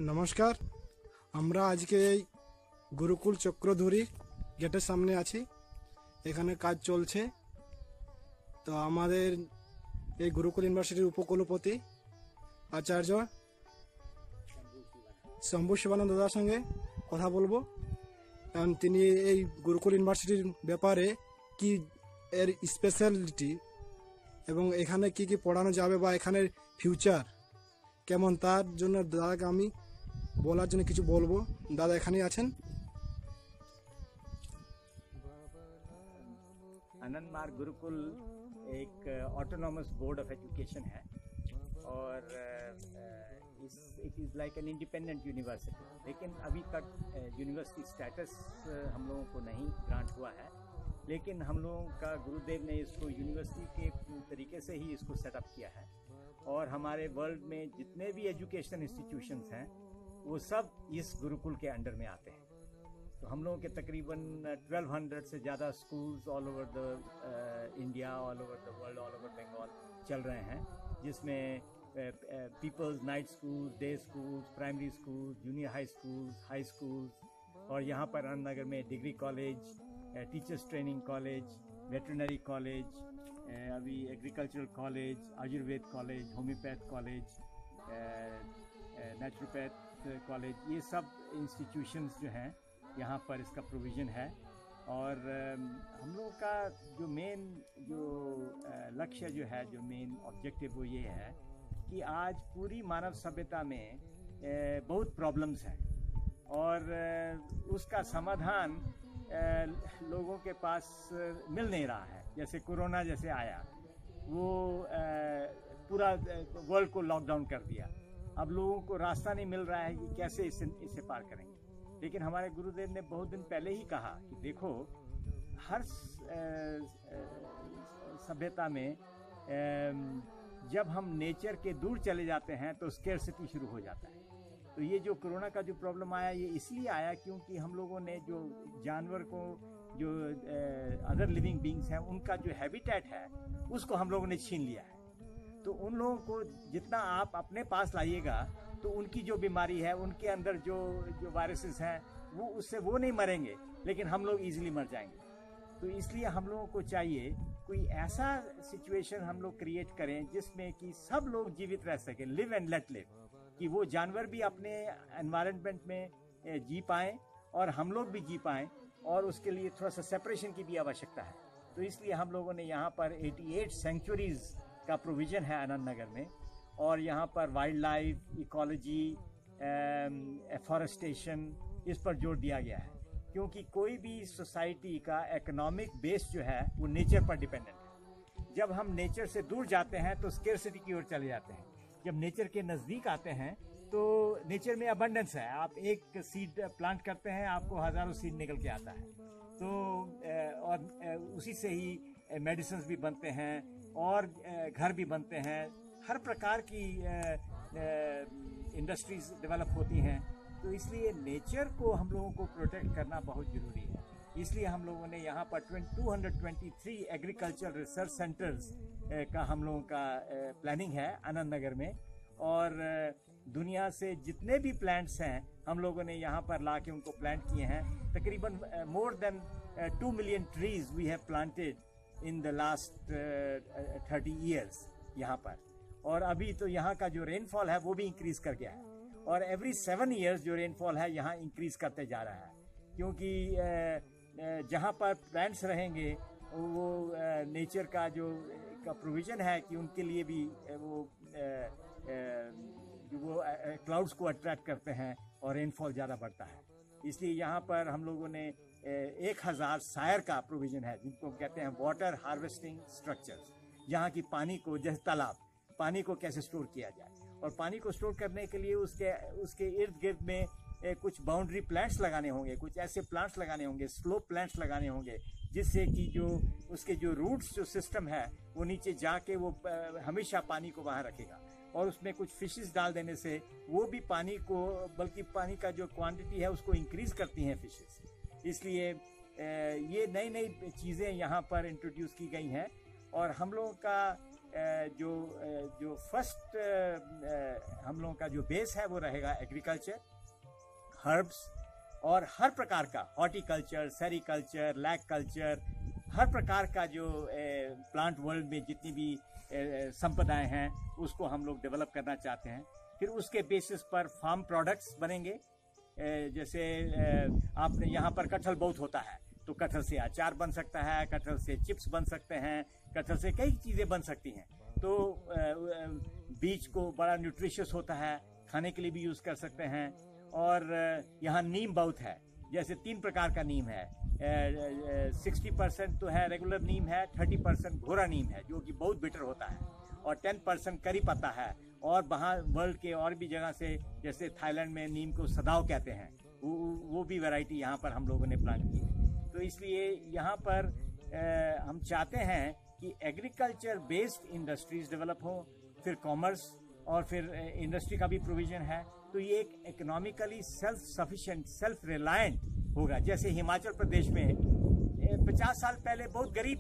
নমস্কার। আমরা আজকে এই গুরুকুল চক্রধুরী গেটের সামনে আছি। এখানে কাজ চলছে। তো আমাদের এই গুরুকুল ইউনিভার্সিটির উপকুলপতি আচার্য শম্ভু শিবানন্দ দাদার সঙ্গে কথা বলবো। কারণ তিনি এই গুরুকুল ইউনিভার্সিটির ব্যাপারে কি এর স্পেশালিটি এবং এখানে কি কি পড়ানো যাবে বা এখানের ফিউচার কেমন, তার জন্য দাদাকে আমি বলার জন্য কিছু বলবো। দাদা এখানেই আছেন। आनंद मार्ग गुरुकुल एक ऑटोनॉमस बोर्ड ऑफ एजुकेशन है और it is like an independent university, लेकिन अभी तक यूनिवर्सिटी स्टेटस हम लोगों को नहीं ग्रांट हुआ है। लेकिन हम लोगों का गुरुदेव ने इसको यूनिवर्सिटी के तरीके से ही इसको सेटअप किया है और हमारे वर्ल्ड में जितने भी एजुकेशन इंस्टीट्यूशंस हैं वो सब इस गुरुकुल के अंडर में आते हैं। तो हम लोगों के तकरीबन 1200 से ज़्यादा schools all over the India, all over the world, all over Bengal चल रहे हैं, जिसमें peoples night schools, day schools, primary schools, junior high schools और यहाँ पर आनंदनगर में degree college, teachers training college, veterinary college, अभी agricultural college, Ayurveda college, homeopath college, naturopath college, ये सब इंस्टीट्यूशंस जो हैं यहाँ पर इसका प्रोविज़न है। और हम लोगों का जो मेन लक्ष्य जो है, जो मेन ऑब्जेक्टिव वो ये है कि आज पूरी मानव सभ्यता में बहुत प्रॉब्लम्स हैं और उसका समाधान लोगों के पास मिल नहीं रहा है। जैसे कोरोना जैसे आया, वो पूरा वर्ल्ड को लॉकडाउन कर दिया। अब लोगों को रास्ता नहीं मिल रहा है कि कैसे इसे पार करेंगे। लेकिन हमारे गुरुदेव ने बहुत दिन पहले ही कहा कि देखो, हर सभ्यता में जब हम नेचर के दूर चले जाते हैं तो स्केर्सिटी शुरू हो जाता है। तो ये जो कोरोना का जो प्रॉब्लम आया, ये इसलिए आया क्योंकि हम लोगों ने जो जानवर को, जो अदर लिविंग बींग्स हैं, उनका जो हैबिटेट है उसको हम लोगों ने छीन लिया है। तो उन लोगों को जितना आप अपने पास लाइएगा तो उनकी जो बीमारी है, उनके अंदर जो वायरसेस हैं, वो उससे वो नहीं मरेंगे, लेकिन हम लोग इजीली मर जाएंगे। तो इसलिए हम लोगों को चाहिए कोई ऐसा सिचुएशन हम लोग क्रिएट करें जिसमें कि सब लोग जीवित रह सकें, लिव एंड लेट लिव, कि वो जानवर भी अपने एनवायरनमेंट में जी पाएँ और हम लोग भी जी पाएँ, और उसके लिए थोड़ा सा सेपरेशन की भी आवश्यकता है। तो इसलिए हम लोगों ने यहाँ पर 88 सेंचुरीज़ का प्रोविज़न है आनंदनगर में, और यहाँ पर वाइल्ड लाइफ, इकोलॉजी, एफॉरेस्टेशन, इस पर जोर दिया गया है। क्योंकि कोई भी सोसाइटी का इकोनॉमिक बेस जो है वो नेचर पर डिपेंडेंट है। जब हम नेचर से दूर जाते हैं तो स्केर्सिटी की ओर चले जाते हैं। जब नेचर के नज़दीक आते हैं तो नेचर में अबंडेंस है। आप एक सीड प्लांट करते हैं, आपको हज़ारों सीड निकल के आता है। तो और उसी से ही मेडिसिन्स भी बनते हैं और घर भी बनते हैं, हर प्रकार की इंडस्ट्रीज डेवलप होती हैं। तो इसलिए नेचर को हम लोगों को प्रोटेक्ट करना बहुत ज़रूरी है। इसलिए हम लोगों ने यहाँ पर 223 एग्रीकल्चर रिसर्च सेंटर्स का हम लोगों का प्लानिंग है आनंदनगर में। और दुनिया से जितने भी प्लांट्स हैं हम लोगों ने यहाँ पर ला के उनको प्लांट किए हैं। तकरीबन more than 2 million trees we have planted in the last 30 years यहाँ पर। और अभी तो यहाँ का जो रेनफॉल है वो भी इंक्रीज़ कर गया है, और एवरी 7 ईयर्स जो रेनफॉल है यहाँ इंक्रीज़ करते जा रहा है। क्योंकि जहाँ पर प्लांट्स रहेंगे वो नेचर का जो प्रोविज़न है कि उनके लिए भी वो क्लाउड्स को अट्रैक्ट करते हैं और रेनफॉल ज़्यादा बढ़ता है। इसलिए यहाँ पर हम लोगों ने 1000 सायर का प्रोविज़न है, जिनको कहते हैं वाटर हार्वेस्टिंग स्ट्रक्चर्स, जहाँ की पानी को, जैसे तालाब, पानी को कैसे स्टोर किया जाए। और पानी को स्टोर करने के लिए उसके इर्द गिर्द में कुछ बाउंड्री प्लांट्स लगाने होंगे, कुछ ऐसे प्लांट्स लगाने होंगे, स्लोप प्लांट्स लगाने होंगे, जिससे कि जो उसके जो रूट्स जो सिस्टम है वो नीचे जाके वो हमेशा पानी को वहाँ रखेगा। और उसमें कुछ फिशेस डाल देने से वो भी पानी को, बल्कि पानी का जो क्वांटिटी है उसको इंक्रीज़ करती हैं फिशेस। इसलिए ये नई नई चीज़ें यहाँ पर इंट्रोड्यूस की गई हैं। और हम लोगों का जो फर्स्ट हम लोगों का जो बेस है वो रहेगा एग्रीकल्चर, हर्ब्स और हर प्रकार का हॉर्टिकल्चर, सेरिकल्चर, लैक कल्चर, हर प्रकार का जो प्लांट वर्ल्ड में जितनी भी संपदाएं हैं उसको हम लोग डेवलप करना चाहते हैं। फिर उसके बेसिस पर फार्म प्रोडक्ट्स बनेंगे। जैसे आपने यहाँ पर कटहल बहुत होता है, तो कटहल से अचार बन सकता है, कटहल से चिप्स बन सकते हैं, कटहल से कई चीज़ें बन सकती हैं। तो बीज को बड़ा न्यूट्रिशियस होता है, खाने के लिए भी यूज़ कर सकते हैं। और यहाँ नीम बहुत है, जैसे 3 प्रकार का नीम है। 60% तो है रेगुलर नीम है, 30% घोड़ा नीम है जो कि बहुत बेटर होता है, और 10% करी पत्ता है। और बाहर वर्ल्ड के और भी जगह से, जैसे थाईलैंड में नीम को सदाव कहते हैं, वो भी वैरायटी यहाँ पर हम लोगों ने प्लांट की है। तो इसलिए यहाँ पर हम चाहते हैं कि एग्रीकल्चर बेस्ड इंडस्ट्रीज डेवलप हो, फिर कॉमर्स और फिर इंडस्ट्री का भी प्रोविजन है। तो ये एक economically self sufficient, self reliant होगा। जैसे हिमाचल प्रदेश में 50 साल पहले बहुत गरीब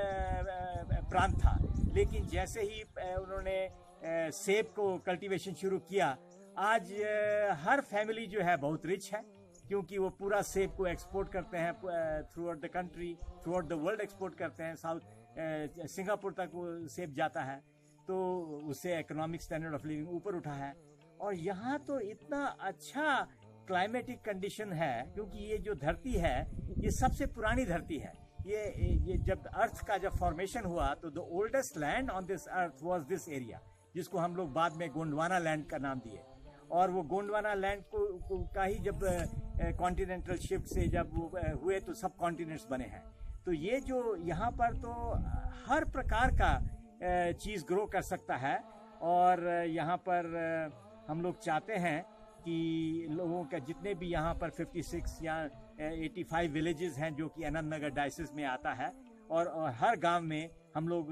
प्रांत था, लेकिन जैसे ही उन्होंने सेब को कल्टीवेशन शुरू किया, आज हर फैमिली जो है बहुत रिच है, क्योंकि वो पूरा सेब को एक्सपोर्ट करते हैं throughout the country, throughout the world export करते हैं। साउथ सिंगापुर तक वो सेब जाता है, तो उससे इकोनॉमिक स्टैंडर्ड ऑफ लिविंग ऊपर उठा है। और यहाँ तो इतना अच्छा क्लाइमेटिक कंडीशन है, क्योंकि ये जो धरती है ये सबसे पुरानी धरती है। ये जब अर्थ का जब फॉर्मेशन हुआ तो the oldest land on this earth was this area, जिसको हम लोग बाद में गोंडवाना लैंड का नाम दिए। और वो गोंडवाना लैंड को का ही जब कॉन्टिनेंटल शिफ्ट से जब हुए तो सब कॉन्टिनेंट्स बने हैं। तो ये जो यहाँ पर तो हर प्रकार का चीज़ ग्रो कर सकता है। और यहाँ पर हम लोग चाहते हैं कि लोगों का जितने भी यहाँ पर 56 या 85 विलेजेस हैं जो कि अनंतनगर डायसिस में आता है, और हर गांव में हम लोग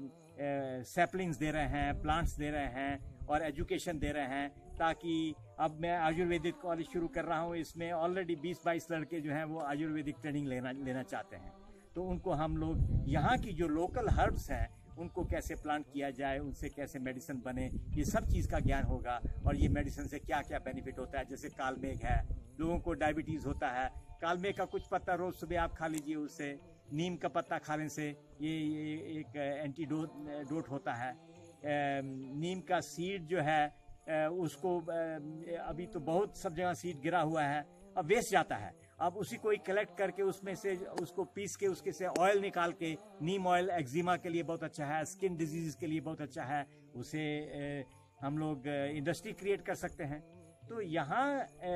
सैपलिंग्स दे रहे हैं, प्लांट्स दे रहे हैं और एजुकेशन दे रहे हैं। ताकि अब मैं आयुर्वेदिक कॉलेज शुरू कर रहा हूँ, इसमें ऑलरेडी 20-22 लड़के जो हैं वो आयुर्वेदिक ट्रेनिंग लेना चाहते हैं। तो उनको हम लोग यहाँ की जो लोकल हर्ब्स हैं उनको कैसे प्लांट किया जाए, उनसे कैसे मेडिसिन बने, ये सब चीज़ का ज्ञान होगा। और ये मेडिसिन से क्या क्या बेनिफिट होता है, जैसे कालमेघ है, लोगों को डायबिटीज़ होता है, कालमेघ का कुछ पत्ता रोज़ सुबह आप खा लीजिए, उससे नीम का पत्ता खाने से ये एक एंटीडोट होता है। नीम का सीड जो है उसको अभी तो बहुत सब जगह सीड गिरा हुआ है, अब वेस्ट जाता है। अब उसी को ही कलेक्ट करके उसमें से उसको पीस के उसके से ऑयल निकाल के, नीम ऑयल एक्जिमा के लिए बहुत अच्छा है, स्किन डिजीज के लिए बहुत अच्छा है, उसे हम लोग इंडस्ट्री क्रिएट कर सकते हैं। तो यहाँ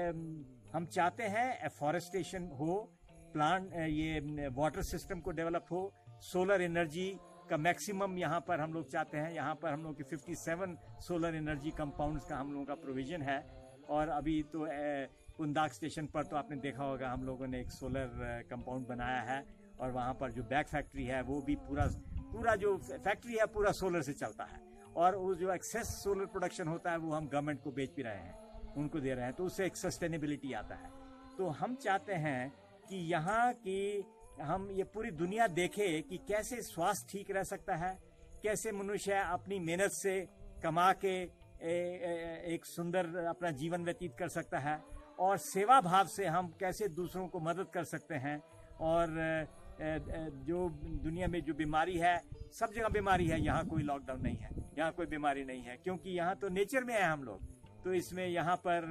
हम चाहते हैं एफॉरेस्टेशन हो, प्लांट ये वाटर सिस्टम को डेवलप हो, सोलर एनर्जी का मैक्सिमम यहाँ पर हम लोग चाहते हैं। यहाँ पर हम लोग की 57 सोलर एनर्जी कंपाउंड्स का हम लोगों का प्रोविजन है। और अभी तो कुंदाक स्टेशन पर तो आपने देखा होगा, हम लोगों ने एक सोलर कंपाउंड बनाया है, और वहाँ पर जो बैग फैक्ट्री है वो भी पूरा जो फैक्ट्री है पूरा सोलर से चलता है। और वो जो एक्सेस सोलर प्रोडक्शन होता है वो हम गवर्नमेंट को बेच भी रहे हैं, उनको दे रहे हैं, तो उससे एक सस्टेनेबिलिटी आता है। तो हम चाहते हैं कि यहाँ की हम ये पूरी दुनिया देखे कि कैसे स्वास्थ्य ठीक रह सकता है, कैसे मनुष्य अपनी मेहनत से कमा के एक सुंदर अपना जीवन व्यतीत कर सकता है, और सेवा भाव से हम कैसे दूसरों को मदद कर सकते हैं। और जो दुनिया में जो बीमारी है, सब जगह बीमारी है, यहाँ कोई लॉकडाउन नहीं है, यहाँ कोई बीमारी नहीं है, क्योंकि यहाँ तो नेचर में है हम लोग। तो इसमें यहाँ पर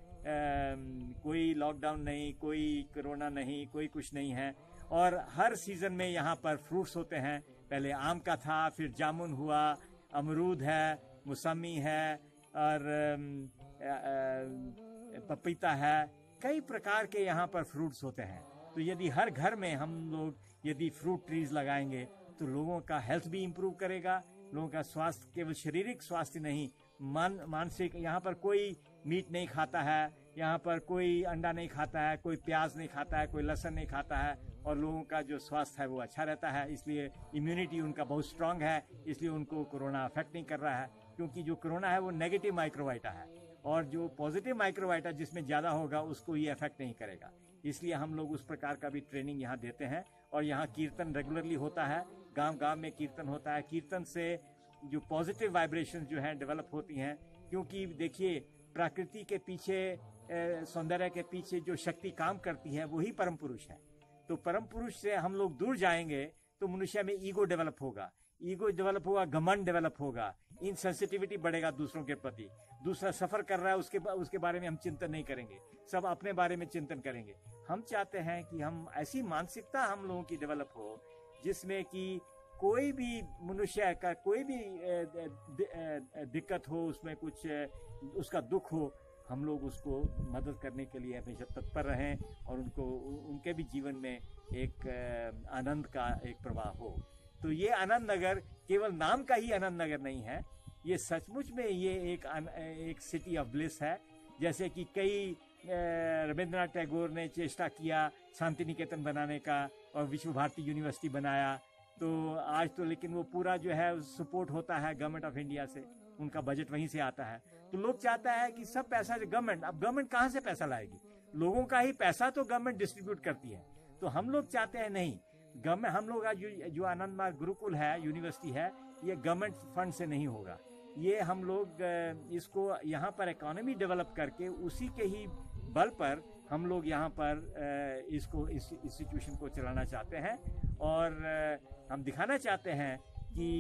कोई लॉकडाउन नहीं, कोई कोरोना नहीं, कोई कुछ नहीं है। और हर सीजन में यहाँ पर फ्रूट्स होते हैं, पहले आम का था, फिर जामुन हुआ, अमरूद है, मौसमी है, और पपीता है, कई प्रकार के यहाँ पर फ्रूट्स होते हैं। तो यदि हर घर में हम लोग यदि फ्रूट ट्रीज लगाएंगे तो लोगों का हेल्थ भी इम्प्रूव करेगा, लोगों का स्वास्थ्य केवल शारीरिक स्वास्थ्य नहीं, मानसिक। यहाँ पर कोई मीट नहीं खाता है, यहाँ पर कोई अंडा नहीं खाता है, कोई प्याज नहीं खाता है, कोई लहसुन नहीं खाता है, और लोगों का जो स्वास्थ्य है वो अच्छा रहता है। इसलिए इम्यूनिटी उनका बहुत स्ट्रांग है, इसलिए उनको कोरोना अफेक्ट नहीं कर रहा है। क्योंकि जो कोरोना है वो नेगेटिव माइक्रोवाइटा है, और जो पॉजिटिव माइक्रोवाइटा जिसमें ज़्यादा होगा उसको ये अफेक्ट नहीं करेगा। इसलिए हम लोग उस प्रकार का भी ट्रेनिंग यहाँ देते हैं। और यहाँ कीर्तन रेगुलरली होता है, गांव गांव में कीर्तन होता है। कीर्तन से जो पॉजिटिव वाइब्रेशन जो हैं डेवलप होती हैं, क्योंकि देखिए प्रकृति के पीछे, सौंदर्य के पीछे जो शक्ति काम करती है वही परम पुरुष है। तो परम पुरुष से हम लोग दूर जाएंगे तो मनुष्य में ईगो डेवलप होगा, घमंड डेवलप होगा, इनसेंसिटिविटी बढ़ेगा दूसरों के प्रति। दूसरा सफर कर रहा है उसके बारे में हम चिंतन नहीं करेंगे, सब अपने बारे में चिंतन करेंगे। हम चाहते हैं कि हम ऐसी मानसिकता हम लोगों की डेवलप हो जिसमें कि कोई भी मनुष्य का कोई भी दिक्कत हो, उसमें कुछ उसका दुख हो, हम लोग उसको मदद करने के लिए हमेशा तत्पर रहें और उनके भी जीवन में एक आनंद का एक प्रवाह हो। तो ये आनंद नगर केवल नाम का ही आनंद नगर नहीं है, ये सचमुच में ये एक सिटी ऑफ ब्लिस है। जैसे कि कई रविंद्रनाथ टैगोर ने चेष्टा किया शांति निकेतन बनाने का और विश्व भारती यूनिवर्सिटी बनाया, तो आज तो लेकिन वो पूरा जो है सपोर्ट होता है गवर्नमेंट ऑफ इंडिया से, उनका बजट वहीं से आता है। तो लोग चाहता है कि सब पैसा गवर्नमेंट, अब गवर्नमेंट कहाँ से पैसा लाएगी? लोगों का ही पैसा तो गवर्नमेंट डिस्ट्रीब्यूट करती है। तो हम लोग चाहते हैं नहीं, गवर्नमेंट, हम लोग का जो आनंद मार्ग गुरुकुल है, यूनिवर्सिटी है, ये गवर्नमेंट फंड से नहीं होगा। ये हम लोग इसको यहाँ पर इकोनॉमी डेवलप करके उसी के ही बल पर हम लोग यहाँ पर इसको इस इंस्टीट्यूशन को चलाना चाहते हैं और हम दिखाना चाहते हैं कि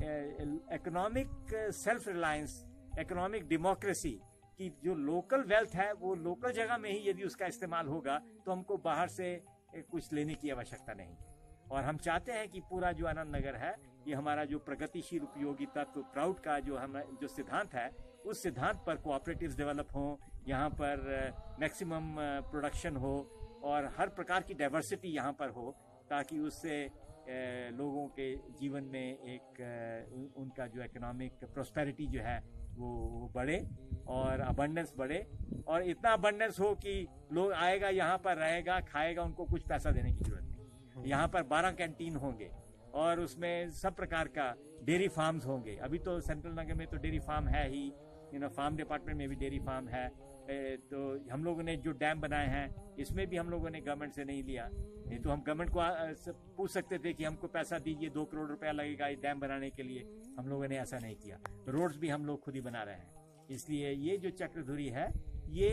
economic self reliance, economic democracy की जो लोकल वेल्थ है वो लोकल जगह में ही यदि उसका इस्तेमाल होगा तो हमको बाहर से कुछ लेने की आवश्यकता नहीं। और हम चाहते हैं कि पूरा जो आनंद नगर है ये हमारा जो प्रगतिशील उपयोगी तत्व प्राउड का जो सिद्धांत है, उस सिद्धांत पर कोऑपरेटिव्स डेवलप हों, यहाँ पर मैक्सिमम प्रोडक्शन हो और हर प्रकार की डाइवर्सिटी यहाँ पर हो, ताकि उससे लोगों के जीवन में एक उनका जो इकोनॉमिक प्रोस्पेरिटी जो है वो बढ़े और अबंडेंस बढ़े, और इतना अबंडेंस हो कि लोग आएगा यहाँ पर रहेगा, खाएगा, उनको कुछ पैसा देने की जरूरत नहीं। यहाँ पर 12 कैंटीन होंगे और उसमें सब प्रकार का डेयरी फार्म्स होंगे। अभी तो सेंट्रल नगर में तो डेयरी फार्म है ही, फार्म डिपार्टमेंट में भी डेयरी फार्म है। तो हम लोगों ने जो डैम बनाए हैं इसमें भी हम लोगों ने गवर्नमेंट से नहीं लिया, नहीं तो हम गवर्नमेंट को पूछ सकते थे कि हमको पैसा दीजिए, 2 करोड़ रुपया लगेगा ये डैम बनाने के लिए। हम लोगों ने ऐसा नहीं किया। रोड्स भी हम लोग खुद ही बना रहे हैं। इसलिए ये जो चक्रधुरी है ये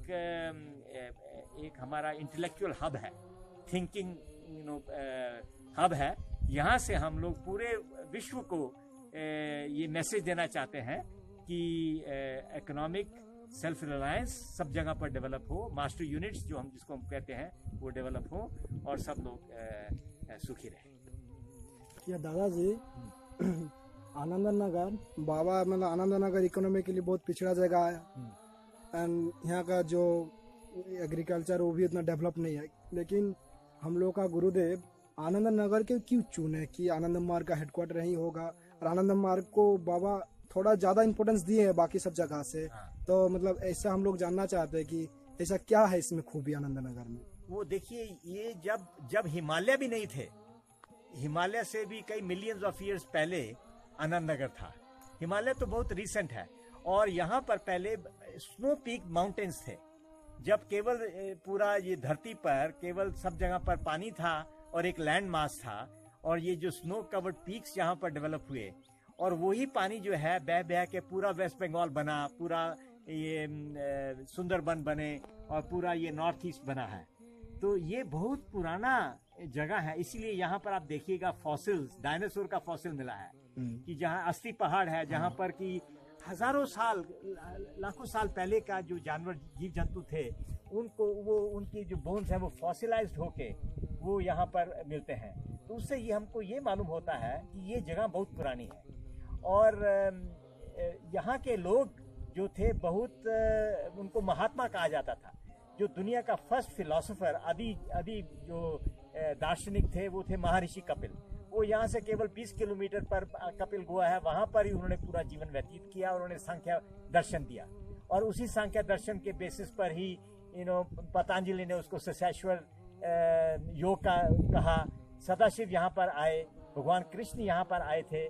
एक हमारा इंटेलेक्चुअल हब है, थिंकिंग हब है। यहाँ से हम लोग पूरे विश्व को ये मैसेज देना चाहते हैं कि इकोनॉमिक सेल्फ रिलायंस सब जगह पर डेवलप हो, मास्टर यूनिट्स जिसको हम कहते हैं वो डेवलप हो और सब लोग सुखी रहें। या दादाजी, आनंद नगर बाबा मतलब आनंद नगर इकोनॉमी के लिए बहुत पिछड़ा जगह है एंड यहाँ का जो एग्रीकल्चर वो भी इतना डेवलप नहीं है, लेकिन हम लोग का गुरुदेव आनंद नगर के क्यों चुने कि आनंद मार्ग का हेडक्वार्टर यही होगा, और आनंद मार्ग को बाबा थोड़ा ज्यादा इम्पोर्टेंस दिए है बाकी सब जगह से। तो मतलब ऐसा हम लोग जानना चाहते हैं कि ऐसा क्या है इसमें खूबी आनंद नगर में। वो देखिए, ये जब हिमालय भी नहीं थे, हिमालय से भी कई मिलियंस ऑफ ईयर्स पहले आनंद नगर था। हिमालय तो बहुत रिसेंट है और यहाँ पर पहले स्नो पीक माउंटेन्स थे। जब केवल पूरा ये धरती पर केवल सब जगह पर पानी था और एक लैंड मास था, और ये जो स्नो कवर्ड पीक्स यहाँ पर डेवलप हुए और वही पानी जो है बह बह के पूरा वेस्ट बंगाल बना, पूरा ये सुंदरबन बने और पूरा ये नॉर्थ ईस्ट बना है। तो ये बहुत पुराना जगह है। इसीलिए यहाँ पर आप देखिएगा फॉसिल्स, डायनासोर का फॉसिल मिला है कि जहाँ अस्थि पहाड़ है, जहाँ पर कि हजारों साल, लाखों साल पहले का जो जानवर जीव जंतु थे उनकी जो बोन्स है वो फॉसिलाइज्ड होके वो यहाँ पर मिलते हैं। तो उससे ये हमको ये मालूम होता है कि ये जगह बहुत पुरानी है। और यहाँ के लोग जो थे बहुत, उनको महात्मा कहा जाता था। जो दुनिया का फर्स्ट फिलोसोफर आदि जो दार्शनिक थे वो थे महर्षि कपिल। वो यहाँ से केवल 20 किलोमीटर पर कपिल गुहा है, वहाँ पर ही उन्होंने पूरा जीवन व्यतीत किया और उन्होंने सांख्य दर्शन दिया। और उसी सांख्य दर्शन के बेसिस पर ही पतंजलि ने उसको सशेश्वर योग का कहा। सदाशिव यहाँ पर आए, भगवान कृष्ण यहाँ पर आए थे,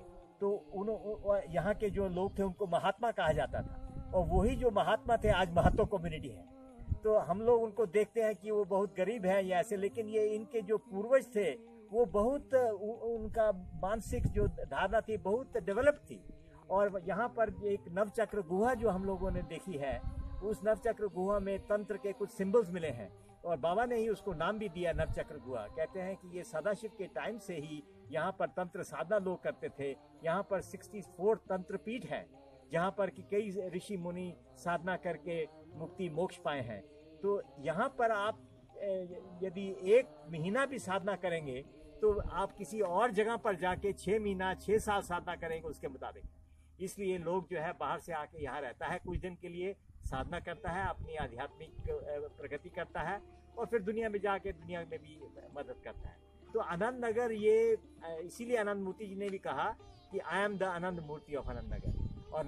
तो यहाँ के जो लोग थे उनको महात्मा कहा जाता था। और वही जो महात्मा थे आज महतो कम्युनिटी है। तो हम लोग उनको देखते हैं कि वो बहुत गरीब है या ऐसे, लेकिन ये इनके जो पूर्वज थे वो बहुत उनका मानसिक जो धारणा थी बहुत डेवलप थी। और यहाँ पर एक नवचक्र गुहा जो हम लोगों ने देखी है, उस नवचक्र गुहा में तंत्र के कुछ सिंबल्स मिले हैं और बाबा ने ही उसको नाम भी दिया नवचक्र गुहा। कहते हैं कि ये सदाशिव के टाइम से ही यहाँ पर तंत्र साधना लोग करते थे। यहाँ पर 64 तंत्र पीठ है जहाँ पर कि कई ऋषि मुनि साधना करके मुक्ति मोक्ष पाए हैं। तो यहाँ पर आप यदि 1 महीना भी साधना करेंगे तो आप किसी और जगह पर जाके 6 महीना 6 साल साधना करेंगे उसके मुताबिक। इसलिए लोग जो है बाहर से आके यहाँ रहता है, कुछ दिन के लिए साधना करता है, अपनी आध्यात्मिक प्रगति करता है और फिर दुनिया में जाके दुनिया में भी मदद करता है। तो आनंद नगर ये इसीलिए आनंद मूर्ति जी ने भी कहा कि I am the Anand Murti of Anand Nagar. और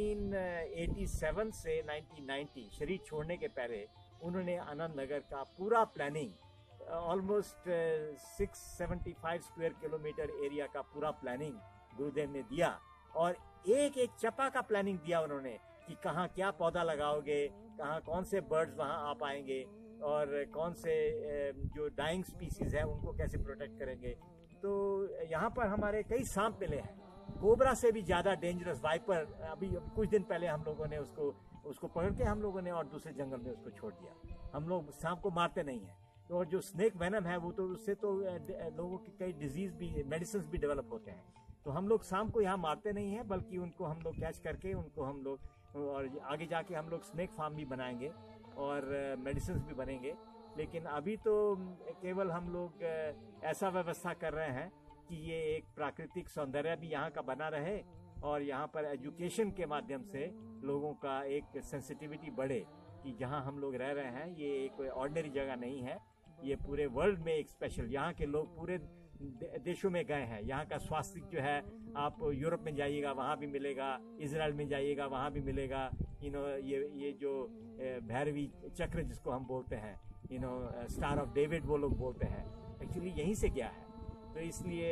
1987 से 1990 शरीर छोड़ने के पहले उन्होंने आनंद नगर का पूरा planning almost 675 square kilometre area का पूरा प्लानिंग गुरुदेव ने दिया और एक एक चपा का प्लानिंग दिया उन्होंने कि कहाँ क्या पौधा लगाओगे, कहाँ कौन से बर्ड्स वहाँ आ पाएंगे और कौन से जो डाइंग स्पीसीज है उनको कैसे प्रोटेक्ट करेंगे। तो यहाँ पर हमारे कई सांप मिले हैं, कोबरा से भी ज़्यादा डेंजरस वाइपर। अभी कुछ दिन पहले हम लोगों ने उसको पकड़ के हम लोगों ने और दूसरे जंगल में उसको छोड़ दिया। हम लोग सांप को मारते नहीं हैं। तो और जो स्नेक वेनम है वो तो उससे तो लोगों की कई डिजीज भी मेडिसिन भी डेवलप होते हैं। तो हम लोग सांप को यहाँ मारते नहीं हैं, बल्कि उनको हम लोग कैच करके उनको हम लोग और आगे जाके हम लोग स्नेक फार्म भी बनाएंगे और मेडिसिन भी बनेंगे। लेकिन अभी तो केवल हम लोग ऐसा व्यवस्था कर रहे हैं कि ये एक प्राकृतिक सौंदर्य भी यहाँ का बना रहे और यहाँ पर एजुकेशन के माध्यम से लोगों का एक सेंसिटिविटी बढ़े कि जहाँ हम लोग रह रहे हैं ये कोई ऑर्डिनरी जगह नहीं है, ये पूरे वर्ल्ड में एक स्पेशल। यहाँ के लोग पूरे देशों में गए हैं। यहाँ का स्वास्थ्य जो है आप यूरोप में जाइएगा वहाँ भी मिलेगा, इजराइल में जाइएगा वहाँ भी मिलेगा। ये जो भैरवी चक्र जिसको हम बोलते हैं, स्टार ऑफ डेविड वो लोग बोलते हैं, एक्चुअली यहीं से गया है। तो इसलिए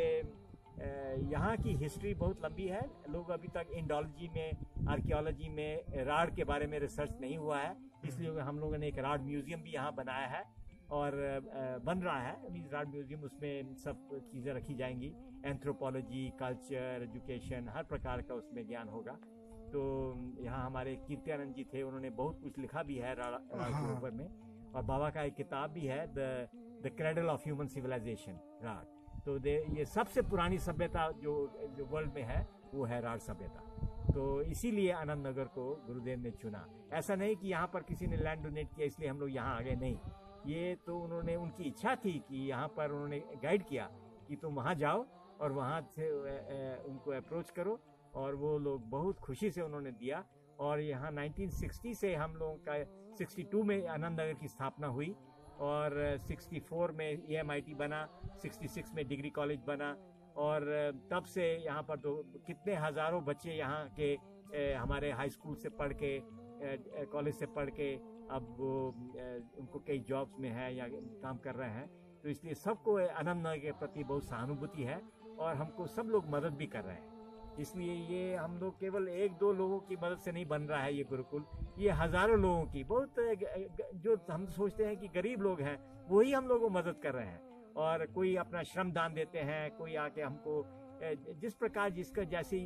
यहाँ की हिस्ट्री बहुत लंबी है। लोग अभी तक इंडोलॉजी में, आर्कियोलॉजी में राड के बारे में रिसर्च नहीं हुआ है, इसलिए हम लोगों ने एक राड म्यूजियम भी यहाँ बनाया है और बन रहा है राड म्यूजियम। उसमें सब चीज़ें रखी जाएंगी, एंथ्रोपोलॉजी, कल्चर, एजुकेशन, हर प्रकार का उसमें ज्ञान होगा। तो यहाँ हमारे कीर्त्यानंद जी थे, उन्होंने बहुत कुछ लिखा भी है राड के ऊपर में। और बाबा का एक किताब भी है the cradle of human civilization, Rarh. तो ये सबसे पुरानी सभ्यता जो वर्ल्ड में है वो है राड सभ्यता। तो इसीलिए आनंद नगर को गुरुदेव ने चुना। ऐसा नहीं कि यहाँ पर किसी ने लैंड डोनेट किया इसलिए हम लोग यहाँ आ गए, नहीं। ये तो उन्होंने, उनकी इच्छा थी कि यहाँ पर उन्होंने गाइड किया कि तुम वहाँ जाओ और वहाँ से उनको अप्रोच करो, और वो लोग बहुत खुशी से उन्होंने दिया। और यहाँ 1960 से हम लोगों का 62 में आनंद नगर की स्थापना हुई और 64 में EMIT बना, 66 में डिग्री कॉलेज बना और तब से यहाँ पर तो कितने हज़ारों बच्चे यहाँ के हमारे हाई स्कूल से पढ़ के, कॉलेज से पढ़ के अब वो उनको कई जॉब्स में है या काम कर रहे हैं। तो इसलिए सबको आनंद नगर के प्रति बहुत सहानुभूति है और हमको सब लोग मदद भी कर रहे हैं। इसलिए ये हम लोग केवल 1-2 लोगों की मदद से नहीं बन रहा है ये गुरुकुल, ये हज़ारों लोगों की, बहुत जो हम सोचते हैं कि गरीब लोग हैं वही हम लोगों को मदद कर रहे हैं। और कोई अपना श्रम दान देते हैं, कोई आके हमको जिस प्रकार जिसका जैसी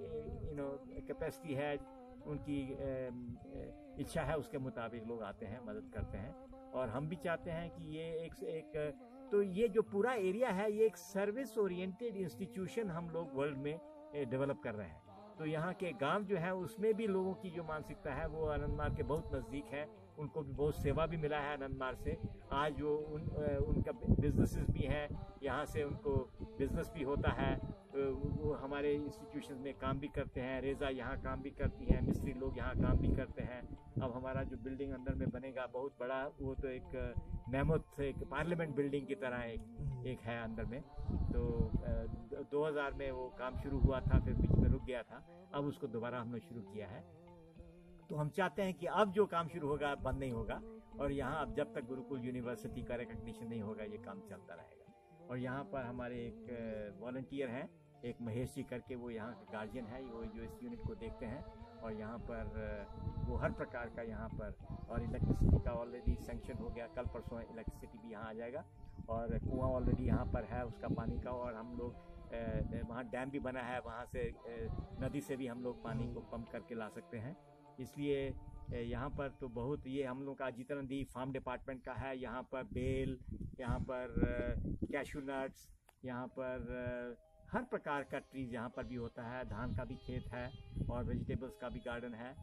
कैपेसिटी है, उनकी इच्छा है, उसके मुताबिक लोग आते हैं, मदद करते हैं। और हम भी चाहते हैं कि ये एक तो ये जो पूरा एरिया है ये एक सर्विस ओरिएंटेड इंस्टीट्यूशन हम लोग वर्ल्ड में डेवलप कर रहे हैं। तो यहाँ के गांव जो है उसमें भी लोगों की जो मानसिकता है वो आनंदमार्ग के बहुत नज़दीक है, उनको भी बहुत सेवा भी मिला है आनंदमार्ग से। आज जो उनका बिजनेसेस भी हैं, यहाँ से उनको बिजनेस भी होता है, वो हमारे इंस्टीट्यूशन में काम भी करते हैं। रेज़ा यहाँ काम भी करती हैं, मिस्त्री लोग यहाँ काम भी करते हैं। अब हमारा जो बिल्डिंग अंदर में बनेगा बहुत बड़ा, वो तो एक मैमथ, एक पार्लियामेंट बिल्डिंग की तरह एक है अंदर में। तो 2000 में वो काम शुरू हुआ था, फिर बीच में रुक गया था, अब उसको दोबारा हमने शुरू किया है। तो हम चाहते हैं कि अब जो काम शुरू होगा बंद नहीं होगा, और यहाँ अब जब तक गुरुकुल यूनिवर्सिटी का रिकग्निशन नहीं होगा ये काम चलता रहेगा। और यहाँ पर हमारे एक वॉलंटियर हैं एक महेश जी करके वो यहाँ के गार्जियन है, वो जो इस यूनिट को देखते हैं, और यहाँ पर वो हर प्रकार का यहाँ पर, और इलेक्ट्रिसिटी का ऑलरेडी सेंक्शन हो गया, कल परसों इलेक्ट्रिसिटी भी यहाँ आ जाएगा, और कुआं ऑलरेडी यहाँ पर है उसका पानी का, और हम लोग वहाँ डैम भी बना है, वहाँ से नदी से भी हम लोग पानी को पंप करके ला सकते हैं। इसलिए यहाँ पर तो बहुत, ये हम लोग का जितनंदी फार्म डिपार्टमेंट का है, यहाँ पर बेल, यहाँ पर कैशू नट्स, यहाँ पर हर प्रकार का ट्रीज यहाँ पर भी होता है, धान का भी खेत है और वेजिटेबल्स का भी गार्डन है।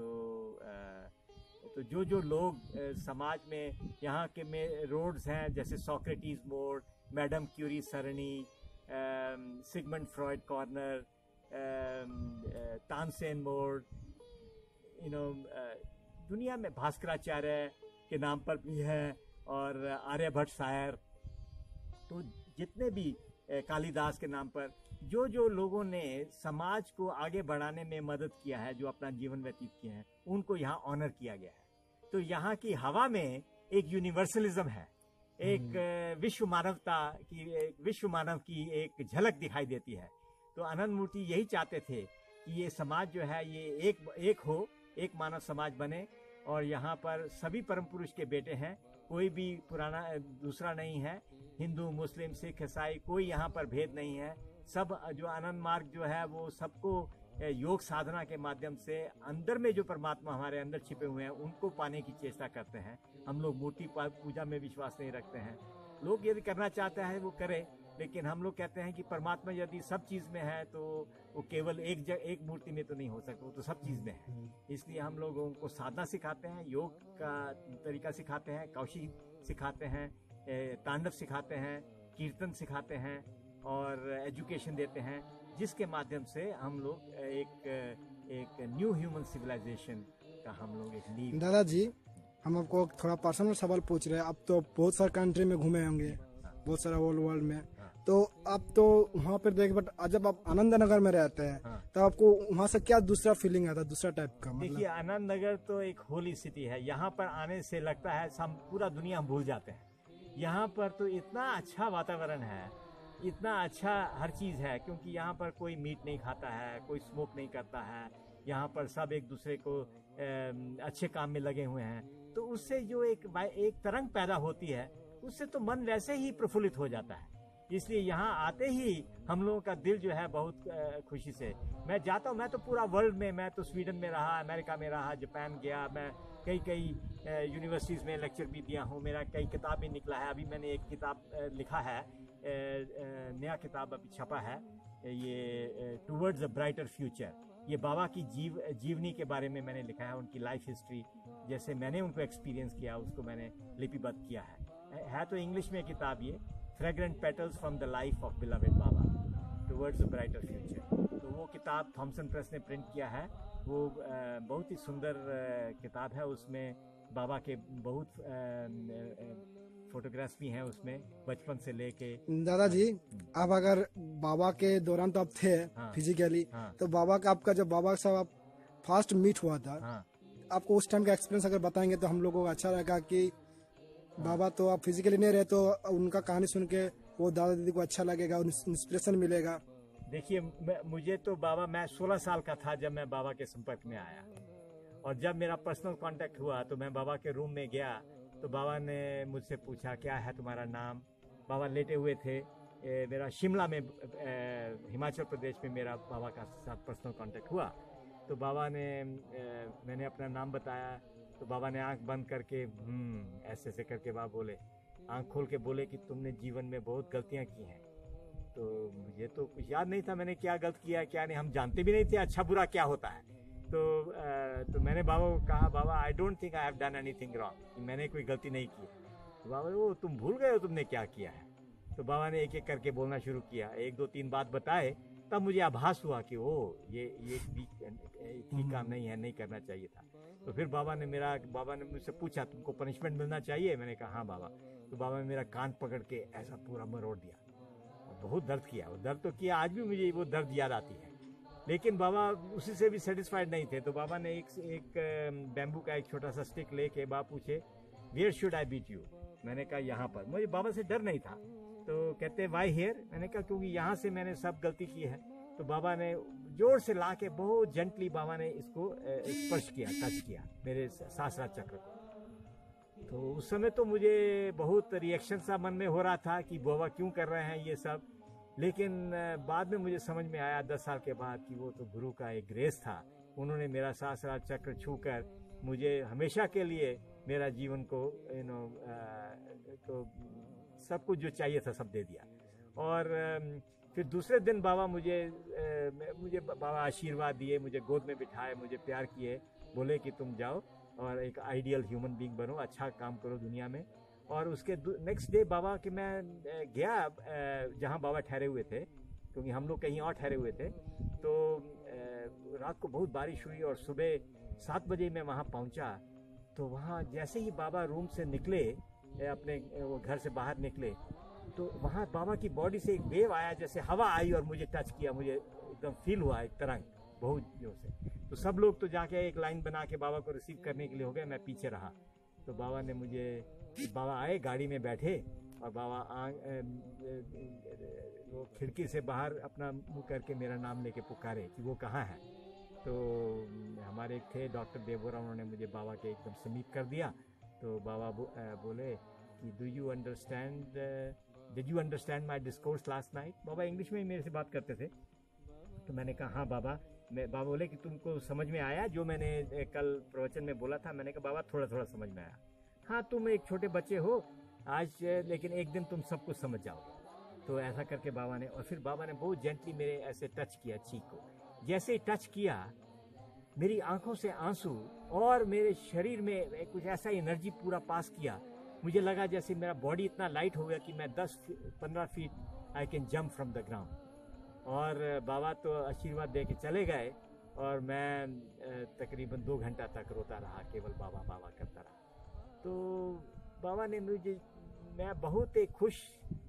तो जो लोग समाज में यहाँ के में रोड्स हैं, जैसे सोक्रेटिस मोड़, मैडम क्यूरी सरणी, सिगमंड फ्रॉयड कॉर्नर, तानसेन मोड़, दुनिया में भास्कराचार्य के नाम पर भी है, और आर्यभट्ट शायर, तो जितने भी कालिदास के नाम पर जो लोगों ने समाज को आगे बढ़ाने में मदद किया है, जो अपना जीवन व्यतीत किए हैं, उनको यहाँ ऑनर किया गया है। तो यहाँ की हवा में एक यूनिवर्सलिज्म है, एक विश्व मानव की एक झलक दिखाई देती है। तो अनंत मूर्ति यही चाहते थे कि ये समाज जो है ये एक हो, एक मानव समाज बने, और यहाँ पर सभी परम पुरुष के बेटे हैं, कोई भी पुराना दूसरा नहीं है, हिंदू मुस्लिम सिख ईसाई कोई यहाँ पर भेद नहीं है। सब जो आनंद मार्ग जो है वो सबको योग साधना के माध्यम से अंदर में जो परमात्मा हमारे अंदर छिपे हुए हैं उनको पाने की चेष्टा करते हैं। हम लोग मूर्ति पूजा में विश्वास नहीं रखते हैं। लोग यदि करना चाहते हैं वो करें, लेकिन हम लोग कहते हैं कि परमात्मा यदि सब चीज़ में है तो वो केवल एक मूर्ति में तो नहीं हो सकता, वो तो सब चीज़ में है। इसलिए हम लोगों को साधना सिखाते हैं, योग का तरीका सिखाते हैं, कौशी सिखाते हैं, तांडव सिखाते हैं, कीर्तन सिखाते हैं और एजुकेशन देते हैं, जिसके माध्यम से हम लोग एक न्यू ह्यूमन सिविलाइजेशन का हम लोग एक नींव। दादाजी, हम आपको थोड़ा पर्सनल सवाल पूछ रहे हैं। आप तो बहुत सारे कंट्री में घूमे होंगे, बहुत सारा वर्ल्ड में, तो आप तो वहाँ पर देखे, बट जब आप आनंद नगर में रहते हैं तो आपको वहाँ से क्या दूसरा फीलिंग आता है, दूसरा टाइप का? देखिए, आनंद नगर तो एक होली सिटी है। यहाँ पर आने से लगता है हम पूरा दुनिया हम भूल जाते हैं। यहाँ पर तो इतना अच्छा वातावरण है, इतना अच्छा हर चीज़ है, क्योंकि यहाँ पर कोई मीट नहीं खाता है, कोई स्मोक नहीं करता है। यहाँ पर सब एक दूसरे को अच्छे काम में लगे हुए हैं, तो उससे जो एक तरंग पैदा होती है, उससे तो मन वैसे ही प्रफुल्लित हो जाता है। इसलिए यहाँ आते ही हम लोगों का दिल जो है बहुत खुशी से, मैं जाता हूँ। मैं तो पूरा वर्ल्ड में, मैं तो स्वीडन में रहा, अमेरिका में रहा, जापान गया, मैं कई यूनिवर्सिटीज़ में लेक्चर भी दिया हूँ, मेरा कई किताब भी निकला है। अभी मैंने एक किताब लिखा है, नया किताब अभी छपा है, ये टूवर्ड्स अ ब्राइटर फ्यूचर। ये बाबा की जीवनी के बारे में मैंने लिखा है, उनकी लाइफ हिस्ट्री, जैसे मैंने उनको एक्सपीरियंस किया उसको मैंने लिपिबद्ध किया है तो इंग्लिश में किताब ये fragrant petals from the life of beloved Baba towards a brighter future. तो वो किताब थॉमसन प्रेस ने प्रिंट किया है। वो बहुत ही सुंदर किताब है। उसमें बाबा के बहुत फोटोग्राफ्स भी हैं उसमें, बचपन से लेके। दादाजी, आप अगर बाबा के दौरान तो आप थे फिजिकली, तो बाबा का आपका जब बाबा से आप फर्स्ट मीट हुआ था, आपको उस टाइम का एक्सपीरियंस अगर बताएंगे तो हम लोगों को अच्छा रहेगा कि बाबा तो आप फिजिकली नहीं रहे, तो उनका कहानी सुन के वो दादा दीदी को अच्छा लगेगा, इंस्पिरेशन मिलेगा। देखिए, मुझे तो बाबा, मैं 16 साल का था जब मैं बाबा के संपर्क में आया, और जब मेरा पर्सनल कांटेक्ट हुआ तो मैं बाबा के रूम में गया तो बाबा ने मुझसे पूछा, क्या है तुम्हारा नाम? बाबा लेटे हुए थे। मेरा शिमला में, हिमाचल प्रदेश में मेरा बाबा का साथ पर्सनल कांटेक्ट हुआ। तो बाबा ने, मैंने अपना नाम बताया, तो बाबा ने आंख बंद करके ऐसे ऐसे करके बाबा बोले, आंख खोल के बोले कि तुमने जीवन में बहुत गलतियां की हैं। तो मुझे तो कुछ याद नहीं था मैंने क्या गलत किया क्या नहीं, हम जानते भी नहीं थे अच्छा बुरा क्या होता है। तो मैंने बाबा को कहा, Baba I don't think I have done anything wrong, मैंने कोई गलती नहीं की। तो बाबा, वो तुम भूल गए हो तुमने क्या किया है? तो बाबा ने एक एक करके बोलना शुरू किया, 1 2 3 बात बताए, तब मुझे आभास हुआ कि ये ठीक काम नहीं है, नहीं करना चाहिए था। तो फिर बाबा ने मुझसे पूछा, तुमको पनिशमेंट मिलना चाहिए? मैंने कहा हाँ बाबा। तो बाबा ने मेरा कान पकड़ के ऐसा पूरा मरोड़ दिया, बहुत दर्द किया। वो दर्द तो किया, आज भी मुझे वो दर्द याद आती है। लेकिन बाबा उसी से भी सेटिस्फाइड नहीं थे। तो बाबा ने एक बैम्बू का एक छोटा सा स्टिक लेके बाबा पूछे, where should I beat you? मैंने कहा यहाँ पर। मुझे बाबा से डर नहीं था। तो कहते वाई हेयर, मैंने कहा क्योंकि यहाँ से मैंने सब गलती की है। तो बाबा ने जोर से ला के बहुत जेंटली बाबा ने इसको स्पर्श किया, टच किया मेरे सहस्रार चक्र को। तो उस समय तो मुझे बहुत रिएक्शन सा मन में हो रहा था कि बाबा क्यों कर रहे हैं ये सब, लेकिन बाद में मुझे समझ में आया 10 साल के बाद कि वो तो गुरु का एक ग्रेस था। उन्होंने मेरा सहस्रार चक्र छूकर मुझे हमेशा के लिए मेरा जीवन को तो सब कुछ जो चाहिए था सब दे दिया। और फिर दूसरे दिन बाबा मुझे बाबा आशीर्वाद दिए, मुझे गोद में बिठाए, मुझे प्यार किए, बोले कि तुम जाओ और एक आइडियल ह्यूमन बीइंग बनो, अच्छा काम करो दुनिया में। और उसके नेक्स्ट डे बाबा के मैं गया जहाँ बाबा ठहरे हुए थे, क्योंकि हम लोग कहीं और ठहरे हुए थे। तो रात को बहुत बारिश हुई और सुबह 7 बजे मैं वहाँ पहुँचा। तो वहाँ जैसे ही बाबा रूम से निकले, अपने वो घर से बाहर निकले, तो वहाँ बाबा की बॉडी से एक वेव आया, जैसे हवा आई और मुझे टच किया, मुझे एकदम फील हुआ एक तरंग बहुत जोर से। तो सब लोग तो जाके एक लाइन बना के बाबा को रिसीव करने के लिए हो गए, मैं पीछे रहा। तो बाबा ने बाबा आए, गाड़ी में बैठे और बाबा वो खिड़की से बाहर अपना मुंह करके मेरा नाम लेके पुकारे कि वो कहाँ है। तो हमारे एक थे डॉक्टर देवोरा, उन्होंने मुझे बाबा के एकदम समीप कर दिया। तो बाबा बोले कि did you understand my discourse last night. Baba English में ही मेरे से बात करते थे। तो मैंने कहा हाँ बाबा। बाबा बोले कि तुमको समझ में आया जो मैंने कल प्रवचन में बोला था। मैंने कहा बाबा थोड़ा थोड़ा समझ में आया। हाँ तुम एक छोटे बच्चे हो आज, लेकिन एक दिन तुम सब कुछ समझ जाओगे। तो ऐसा करके बाबा ने, और फिर बाबा ने बहुत जेंटली मेरे ऐसे टच किया चीक को। जैसे ही टच किया मेरी आंखों से आंसू और मेरे शरीर में कुछ ऐसा एनर्जी पूरा पास किया। मुझे लगा जैसे मेरा बॉडी इतना लाइट हो गया कि मैं 10-15 feet I can jump from the ground. और बाबा तो आशीर्वाद दे के चले गए और मैं तकरीबन 2 घंटा तक रोता रहा, केवल बाबा बाबा करता रहा। तो बाबा ने मैं बहुत ही खुश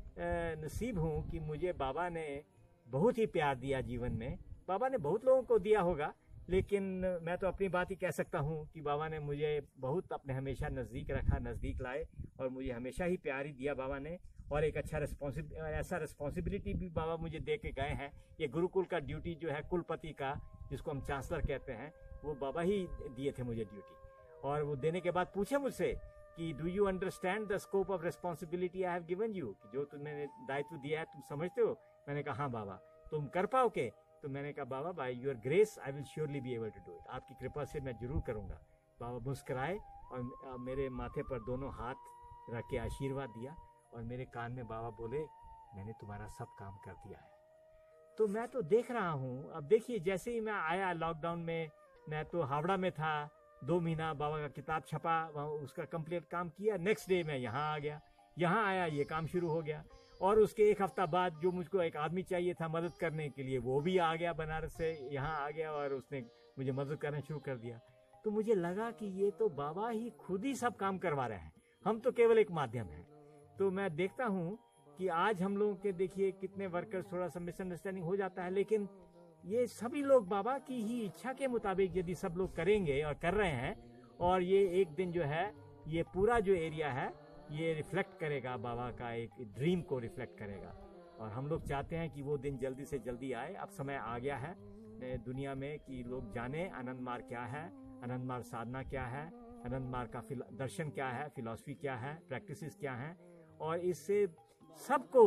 नसीब हूँ कि मुझे बाबा ने बहुत ही प्यार दिया जीवन में। बाबा ने बहुत लोगों को दिया होगा, लेकिन मैं तो अपनी बात ही कह सकता हूँ कि बाबा ने मुझे बहुत अपने हमेशा नज़दीक रखा, नज़दीक लाए और मुझे हमेशा ही प्यार ही दिया बाबा ने। और एक अच्छा ऐसा रिस्पॉन्सिबिलिटी भी बाबा मुझे दे के गए हैं। ये गुरुकुल का ड्यूटी जो है कुलपति का, जिसको हम चांसलर कहते हैं, वो बाबा ही दिए थे मुझे ड्यूटी। और वो देने के बाद पूछे मुझसे कि do you understand the scope of responsibility I have given you, कि जो तुमने दायित्व दिया है तुम समझते हो। मैंने कहा हाँ बाबा। तुम कर पाओगे? तो मैंने कहा Baba by your grace I will surely be able to do it, आपकी कृपा से मैं जरूर करूँगा। बाबा मुस्कुराए और मेरे माथे पर दोनों हाथ रख के आशीर्वाद दिया और मेरे कान में बाबा बोले मैंने तुम्हारा सब काम कर दिया है। तो मैं तो देख रहा हूँ। अब देखिए जैसे ही मैं आया लॉकडाउन में, मैं तो हावड़ा में था 2 महीना, बाबा का किताब छपा, वहाँ उसका कंप्लीट काम किया। नेक्स्ट डे मैं यहाँ आ गया, यहाँ आया ये काम शुरू हो गया। और उसके 1 हफ्ता बाद जो मुझको एक आदमी चाहिए था मदद करने के लिए, वो भी आ गया बनारस से, यहाँ आ गया और उसने मुझे मदद करना शुरू कर दिया। तो मुझे लगा कि ये तो बाबा ही खुद ही सब काम करवा रहे हैं, हम तो केवल एक माध्यम हैं। तो मैं देखता हूँ कि आज हम लोगों के देखिए कितने वर्कर्स, थोड़ा सा मिसअंडरस्टैंडिंग हो जाता है, लेकिन ये सभी लोग बाबा की ही इच्छा के मुताबिक यदि सब लोग करेंगे और कर रहे हैं, और ये एक दिन जो है ये पूरा जो एरिया है ये रिफ्लेक्ट करेगा, बाबा का एक ड्रीम को रिफ्लेक्ट करेगा। और हम लोग चाहते हैं कि वो दिन जल्दी से जल्दी आए। अब समय आ गया है दुनिया में कि लोग जाने आनंद मार्ग क्या है, आनंद मार्ग साधना क्या है, आनंद मार्ग का दर्शन क्या है, फिलॉसफी क्या है, प्रैक्टिसेस क्या हैं, और इससे सबको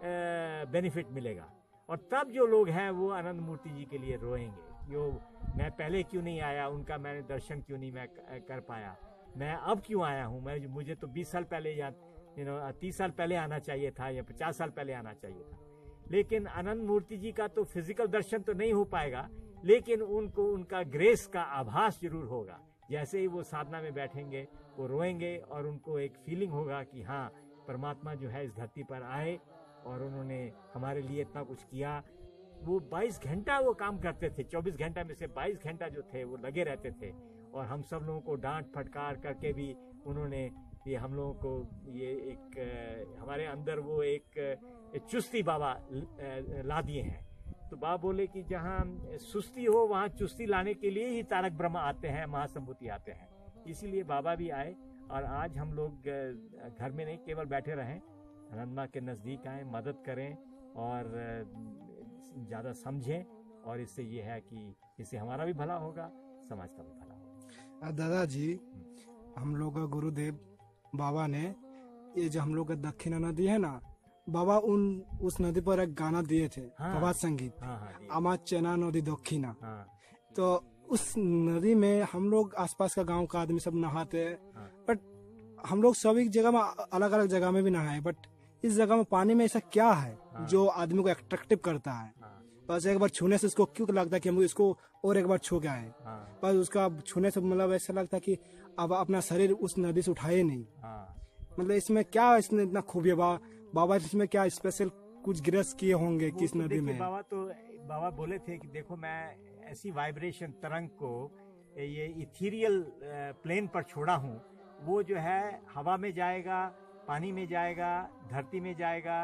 बेनिफिट मिलेगा। और तब जो लोग हैं वो आनंद मूर्ति जी के लिए रोएंगे, जो मैं पहले क्यों नहीं आया, उनका मैंने दर्शन क्यों नहीं मैं कर पाया, मैं अब क्यों आया हूँ, मुझे तो 20 साल पहले या 30 साल पहले आना चाहिए था या 50 साल पहले आना चाहिए था। लेकिन आनंद मूर्ति जी का तो फिजिकल दर्शन तो नहीं हो पाएगा, लेकिन उनको उनका ग्रेस का आभास जरूर होगा। जैसे ही वो साधना में बैठेंगे वो रोएंगे और उनको एक फीलिंग होगा कि हाँ परमात्मा जो है इस धरती पर आए और उन्होंने हमारे लिए इतना कुछ किया। वो 22 घंटा वो काम करते थे, 24 घंटा में से 22 घंटा जो थे वो लगे रहते थे, और हम सब लोगों को डांट फटकार करके भी उन्होंने ये हम लोगों को ये एक हमारे अंदर वो एक चुस्ती बाबा ला दिए हैं। तो बाबा बोले कि जहाँ सुस्ती हो वहाँ चुस्ती लाने के लिए ही तारक ब्रह्मा आते हैं, महासंभूति आते हैं। इसीलिए बाबा भी आए और आज हम लोग घर में नहीं केवल बैठे रहें अनंत माँ के नज़दीक आएँ, मदद करें और ज़्यादा समझें, और इससे ये है कि इससे हमारा भी भला होगा, समाज का भी भला होगा। दादाजी, हम लोग का गुरुदेव बाबा ने ये जो हम लोग का दक्षिणा नदी है ना, बाबा उस नदी पर एक गाना दिए थे, प्रभात संगीत, आमा चेना नदी दक्षिणा। तो उस नदी में हम लोग आसपास का गांव का आदमी सब नहाते हैं, बट हम लोग सभी जगह में अलग अलग जगह में भी नहाए, बट इस जगह में पानी में ऐसा क्या है जो आदमी को अट्रैक्टिव करता है? बस एक बार छूने से इसको क्यों लगता है कि हम इसको और एक बार छू के आए, बस उसका छूने से मतलब ऐसा लगता है कि अब अपना शरीर उस नदी से उठाए नहीं। मतलब इसमें क्या, इसमें इतना खूबी है बाबा, इसमें क्या स्पेशल कुछ ग्रेस किए होंगे किस नदी में? बाबा बोले थे कि देखो मैं ऐसी वाइब्रेशन तरंग को ये इथीरियल प्लेन पर छोड़ा हूँ, वो जो है हवा में जाएगा, पानी में जाएगा, धरती में जाएगा,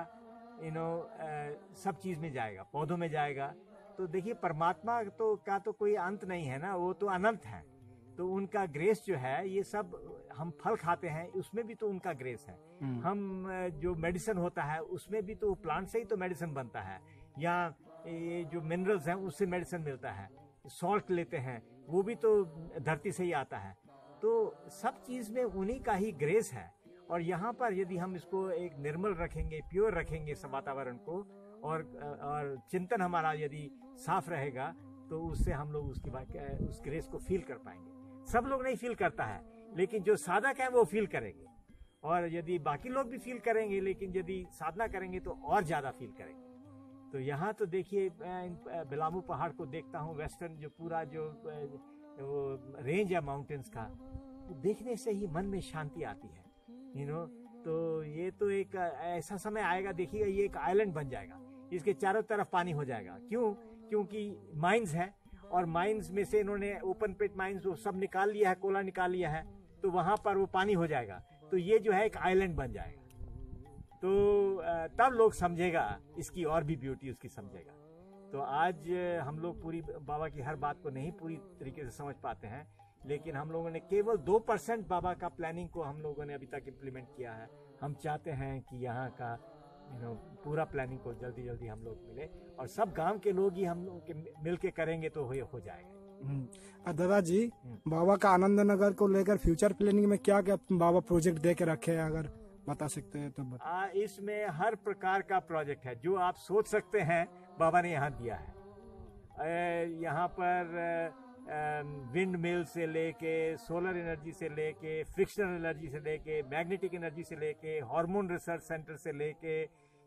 सब चीज में जाएगा, पौधों में जाएगा। तो देखिए परमात्मा तो कोई अंत नहीं है ना, वो तो अनंत है। तो उनका ग्रेस जो है, ये सब हम फल खाते हैं उसमें भी तो उनका ग्रेस है। हम जो मेडिसिन होता है उसमें भी तो प्लांट से ही तो मेडिसिन बनता है, या ये जो मिनरल्स हैं उससे मेडिसिन मिलता है, सॉल्ट लेते हैं वो भी तो धरती से ही आता है। तो सब चीज में उन्हीं का ही ग्रेस है। और यहाँ पर यदि हम इसको एक निर्मल रखेंगे, प्योर रखेंगे सब वातावरण को, और चिंतन हमारा यदि साफ रहेगा, तो उससे हम लोग उस ग्रेस को फील कर पाएंगे। सब लोग नहीं फील करता है, लेकिन जो साधक है वो फील करेंगे, और यदि बाकी लोग भी फील करेंगे, लेकिन यदि साधना करेंगे तो और ज्यादा फील करेंगे। तो यहाँ तो देखिए, बिलामू पहाड़ को देखता हूँ, वेस्टर्न जो पूरा जो वो रेंज है माउंटेन्स का, देखने से ही मन में शांति आती है, तो ये तो एक ऐसा समय आएगा, देखिएगा ये एक आइलैंड बन जाएगा, इसके चारों तरफ पानी हो जाएगा। क्यों? क्योंकि माइंस है, और माइंस में से इन्होंने ओपन पिट माइंस वो सब निकाल लिया है, कोयला निकाल लिया है, तो वहां पर वो पानी हो जाएगा, तो ये जो है एक आइलैंड बन जाएगा। तो तब लोग समझेगा इसकी और भी ब्यूटी उसकी समझेगा। तो आज हम लोग पूरी बाबा की हर बात को नहीं पूरी तरीके से समझ पाते हैं, लेकिन हम लोगों ने केवल 2% बाबा का प्लानिंग को हम लोगों ने अभी तक इम्प्लीमेंट किया है। हम चाहते हैं कि यहाँ का पूरा प्लानिंग को जल्दी जल्दी हम लोग मिले, और सब गांव के लोग ही हम लोग मिल के करेंगे तो हो जाएगा। दादाजी, बाबा का आनंद नगर को लेकर फ्यूचर प्लानिंग में क्या क्या बाबा प्रोजेक्ट दे के रखे हैं, अगर बता सकते हैं तो इसमें हर प्रकार का प्रोजेक्ट है जो आप सोच सकते हैं, बाबा ने यहाँ दिया है। यहाँ पर विंड मिल से लेके, सोलर एनर्जी से लेके, फ्रिक्शनल एनर्जी से लेके, मैग्नेटिक एनर्जी से लेके, हार्मोन रिसर्च सेंटर से लेके,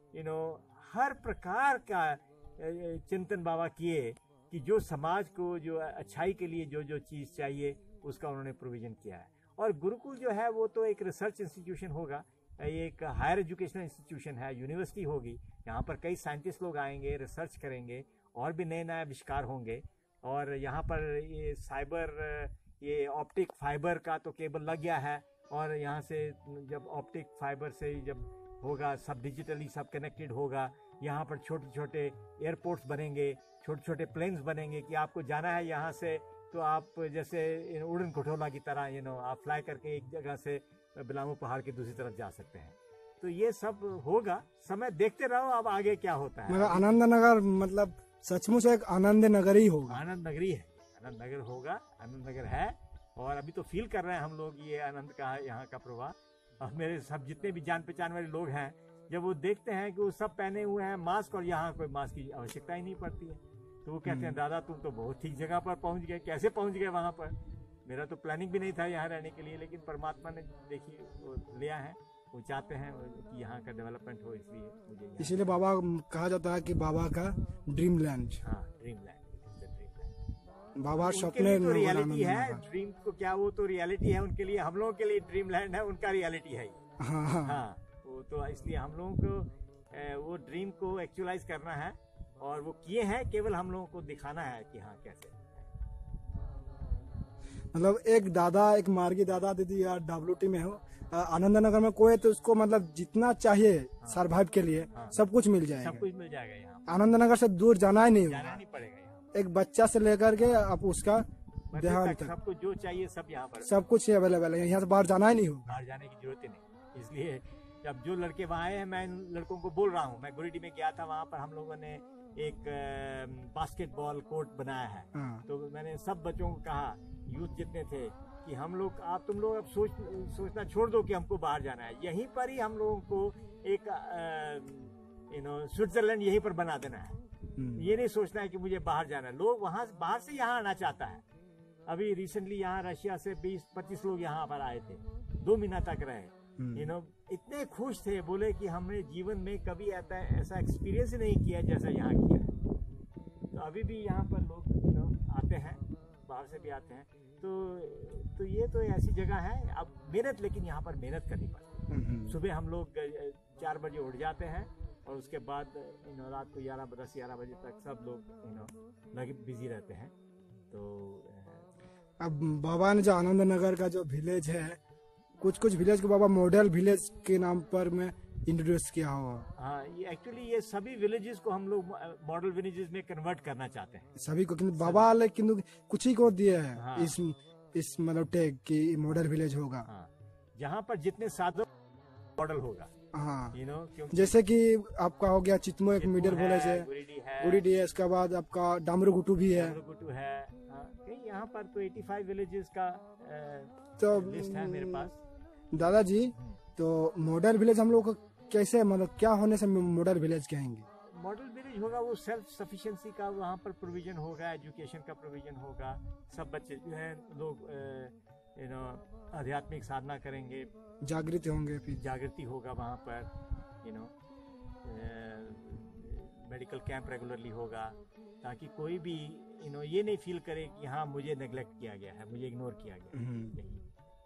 हर प्रकार का चिंतन बाबा किए कि जो समाज को जो अच्छाई के लिए जो जो चीज चाहिए उसका उन्होंने प्रोविजन किया है। और गुरुकुल जो है वो तो एक रिसर्च इंस्टीट्यूशन होगा, एक हायर एजुकेशनल इंस्टीट्यूशन है, यूनिवर्सिटी होगी। यहाँ पर कई साइंटिस्ट लोग आएंगे, रिसर्च करेंगे, और भी नए नए आविष्कार होंगे। और यहाँ पर ये साइबर, ये ऑप्टिक फाइबर का तो केबल लग गया है, और यहाँ से जब ऑप्टिक फाइबर से जब होगा, सब डिजिटली सब कनेक्टेड होगा। यहाँ पर छोटे छोटे एयरपोर्ट्स बनेंगे, छोटे छोटे प्लेन्स बनेंगे कि आपको जाना है यहाँ से तो आप जैसे उड़न खटोला की तरह आप फ्लाई करके एक जगह से बिलामू पहाड़ की दूसरी तरफ जा सकते हैं। तो ये सब होगा, समय देखते रहो अब आगे क्या होता है। आनंद नगर मतलब सचमुच एक आनंद नगर ही होगा। आनंद नगरी है, आनंद नगर होगा, आनंद नगर है। और अभी तो फील कर रहे हैं हम लोग ये आनंद का, यहाँ का प्रभाव। और मेरे सब जितने भी जान पहचान वाले लोग हैं, जब वो देखते हैं कि वो सब पहने हुए हैं मास्क, और यहाँ कोई मास्क की आवश्यकता ही नहीं पड़ती है, तो वो कहते हैं दादा तुम तो बहुत ठीक जगह पर पहुंच गए, कैसे पहुंच गए वहां पर? मेरा तो प्लानिंग भी नहीं था यहाँ रहने के लिए, लेकिन परमात्मा ने देखिए वो लिया है, वो चाहते हैं कि यहाँ का डेवलपमेंट हो, इसलिए मुझे इसीलिए बाबा कहा जाता है कि बाबा का ड्रीम लैंड। हाँ, ड्रीम लैंड, बाबा सपने तो रियलिटी है। ड्रीम को क्या, वो तो रियलिटी है उनके लिए, हम लोगों के लिए ड्रीम लैंड है, उनका रियलिटी है। हाँ, वो तो इसलिए हम लोगों को वो ड्रीम को एक्चुअलाइज करना है, और वो किए हैं, केवल हम लोगों को दिखाना है कि हाँ कैसे। मतलब एक दादा, एक मार्गी दादा दीदी या WT में हो, आनंद नगर में कोई तो उसको मतलब जितना चाहिए सर्वाइव के लिए सब कुछ मिल जाएगा, सब कुछ मिल जाएगा यहाँ। आनंद नगर से दूर जाना ही नहीं होगा, जाना नहीं पड़ेगा। एक बच्चा से लेकर के आप उसका ध्यान तक सबको जो चाहिए सब यहाँ पर, सब कुछ अवेलेबल है, यहाँ से बाहर जाना ही नहीं होगा, बाहर जाने की जरूरत ही नहीं। इसलिए जब जो लड़के वहाँ आए हैं, मैं इन लड़कों को बोल रहा हूँ, मैं गुरीडी में गया था, वहाँ पर हम लोगों ने एक बास्केटबॉल कोर्ट बनाया है। हाँ। तो मैंने सब बच्चों को कहा, यूथ जितने थे, कि हम लोग तुम लोग अब सोचना छोड़ दो कि हमको बाहर जाना है। यहीं पर ही हम लोगों को एक स्विट्जरलैंड यहीं पर बना देना है। ये नहीं सोचना है कि मुझे बाहर जाना है। लोग वहाँ बाहर से यहाँ आना चाहता है। अभी रिसेंटली यहाँ रशिया से 20-25 लोग यहाँ पर आए थे, 2 महीना तक रहे। इतने खुश थे, बोले कि हमने जीवन में कभी ऐसा एक्सपीरियंस नहीं किया जैसा यहाँ किया है। तो अभी भी यहाँ पर लोग आते हैं, बाहर से भी आते हैं। तो ये तो ऐसी जगह है। अब मेहनत, लेकिन यहाँ पर मेहनत करनी पड़ती है। सुबह हम लोग 4 बजे उठ जाते हैं और उसके बाद रात को 10-11 बजे तक सब लोग लगे बिजी रहते हैं। तो अब बाबा ने जो आनंद नगर का जो विलेज है, कुछ विलेज को बाबा मॉडल विलेज के नाम पर मैं इंट्रोड्यूस किया हुआ। हाँ, ये एक्चुअली ये सभी विलेजेस को हम लोग मॉडल विलेजेस में कन्वर्ट करना चाहते हैं, सभी को। किंतु बाबा लेकिन कुछ ही को दिए हैं। हाँ। इस मतलब टैग की मॉडल विलेज होगा। हाँ, जहाँ पर जितने साधु मॉडल होगा। हाँ, क्योंकि जैसे कि आपका हो गया चितमो, एक मिडिल विलेज है, गुरीडी है, इसके बाद आपका डामरूगुटू भी है। डामरूगुटू है। कहीं यहाँ पर तो 85 विलेजेस का तो लिस्ट है मेरे पास। दादाजी, तो मॉडल विलेज हम लोग को कैसे, मतलब क्या होने से मॉडल विलेज कहेंगे? मॉडल विलेज होगा वो सेल्फ सफिशिएंसी का, वहाँ पर प्रोविजन होगा, एजुकेशन का प्रोविजन होगा। सब बच्चे जो है लोग आध्यात्मिक साधना करेंगे, जागृति होंगे, फिर जागृति होगा वहाँ पर। मेडिकल कैंप रेगुलरली होगा, ताकि कोई भी ये नहीं फील करे कि हाँ मुझे नेग्लेक्ट किया गया है, मुझे इग्नोर किया गया है।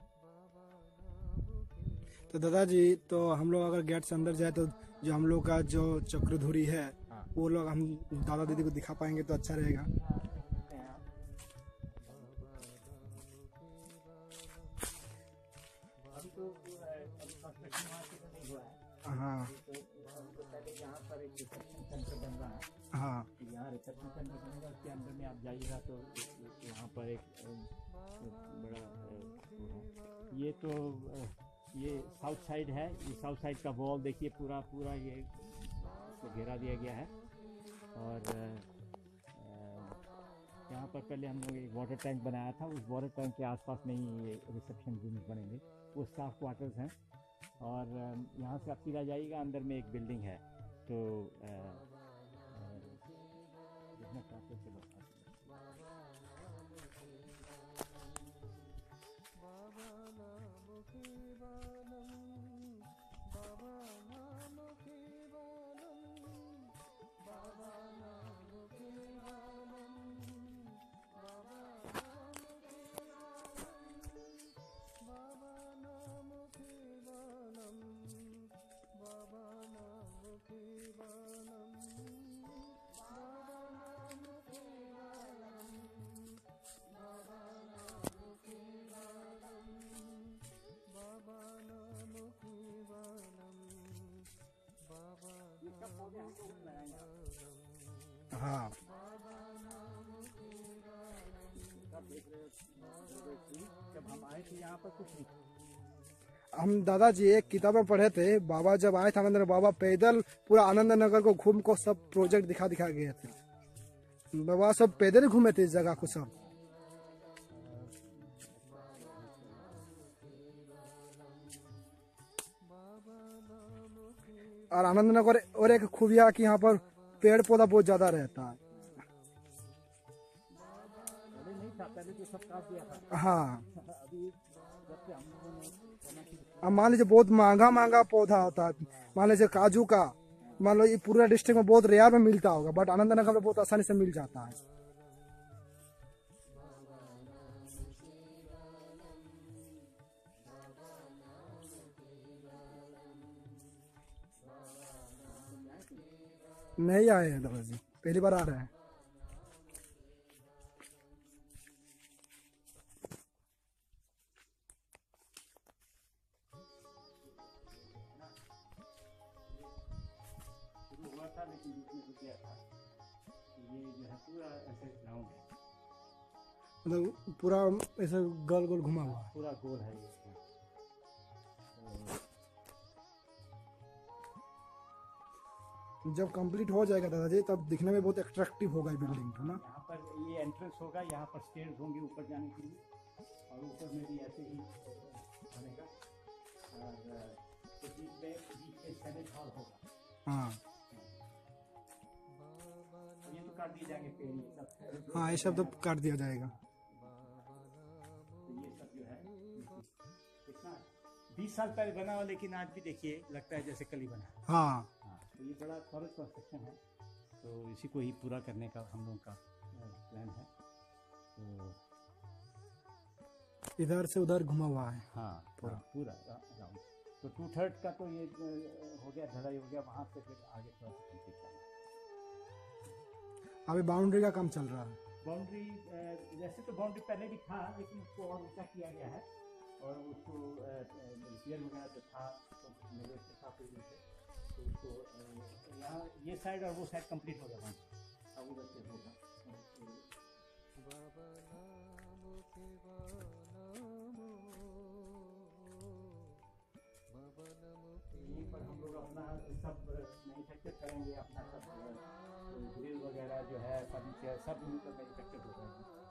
तो दादाजी, तो हम लोग अगर गेट से अंदर जाए तो जो हम लोग का जो चक्रधुरी है, हाँ। वो लोग हम दादा दीदी को दिखा पाएंगे तो अच्छा रहेगा। हाँ यहाँ पर एक रिसेप्शन सेंटर बन रहा है। हाँ, यहाँ रिसेप्शन सेंटर बनेगा, उसके अंदर में आप जाइएगा तो यहाँ पर एक बड़ा ये साउथ साइड है। ये साउथ साइड का वॉल देखिए, पूरा ये इसको घेरा दिया गया है। और यहाँ पर पहले हम लोग एक वाटर टैंक बनाया था, उस वाटर टैंक के आसपास में ही ये रिसेप्शन रूम्स बनेंगे, वो स्टाफ क्वार्टर्स हैं। और यहाँ से आप सीधा जाइएगा, अंदर में एक बिल्डिंग है। तो हाँ, जब हम आए थे यहाँ पर कुछ नहीं। हम दादाजी एक किताब में पढ़े थे, बाबा जब आए थे आनंद, बाबा पैदल पूरा आनंद नगर को घूम को सब प्रोजेक्ट दिखा गए थे। बाबा सब पैदल घूमे थे इस जगह को सब। और आनंद नगर और एक खूबिया कि यहाँ पर पेड़ पौधा बहुत ज्यादा रहता है। पहले तो सब काट दिया था। हाँ, अभी जब से हम लोगों ने, अब मान लीजिए बहुत महंगा पौधा होता है, मान लीजिए काजू का, मान लो ये पूरा डिस्ट्रिक्ट में बहुत रेयर में मिलता होगा, बट आनंद नगर में बहुत आसानी से मिल जाता है। नहीं आए हैं दादाजी, पहली बार आ रहे हैं। लेकिन बीच में गया था। ये जो है पूरा ऐसे ग्राउंड है, मतलब पूरा ऐसे गोल घुमा हुआ, पूरा गोल है ये। जब कंप्लीट हो जाएगा दादाजी तब दिखने में बहुत अट्रैक्टिव होगा ये बिल्डिंग, है ना? यहाँ पर ये एंट्रेंस होगा, यहाँ पर स्टेयर्स होंगे ऊपर जाने के लिए, और ऊपर में भी ऐसे ही बनेगा, और बीच में सेनेट हॉल होगा। हाँ ये तो काट दिए जाएंगे पेड़, ये सब। हाँ, ये सब तो काट दिया जाएगा। तो ये सब जो है कितना 20 साल पहले बना हुआ, लेकिन आज भी देखिए लगता है जैसे कल ही बना। हाँ, हाँ, तो ये बड़ा सरल कंस्ट्रक्शन है, तो इसी को ही पूरा करने का हम लोगों का प्लान है। तो इधर से उधर घुमा हुआ है। हाँ, पूरा। पूरा राउंड। तो 2/3 का तो ये हो गया, ढलाई हो गया, वहाँ से फिर आगे थोड़ा सा कंप्लीट करना। अभी बाउंड्री का काम चल रहा है। बाउंड्री वैसे तो बाउंड्री पहले भी था, लेकिन उसको और ऊँचा किया गया है, और उसको रिपेयर वगैरह जो था तो मेरे से था तो उसको यहाँ ये साइड और वो साइड कंप्लीट हो गया बाउंड्री, अब उधर से होगा। यहीं पर हम लोग अपना सब मैन्युफैक्चर करेंगे, अपना सब ग्रिल वगैरह जो है, फर्नीचर सब यहीं पर मैन्युफैक्चर हो जाएगी।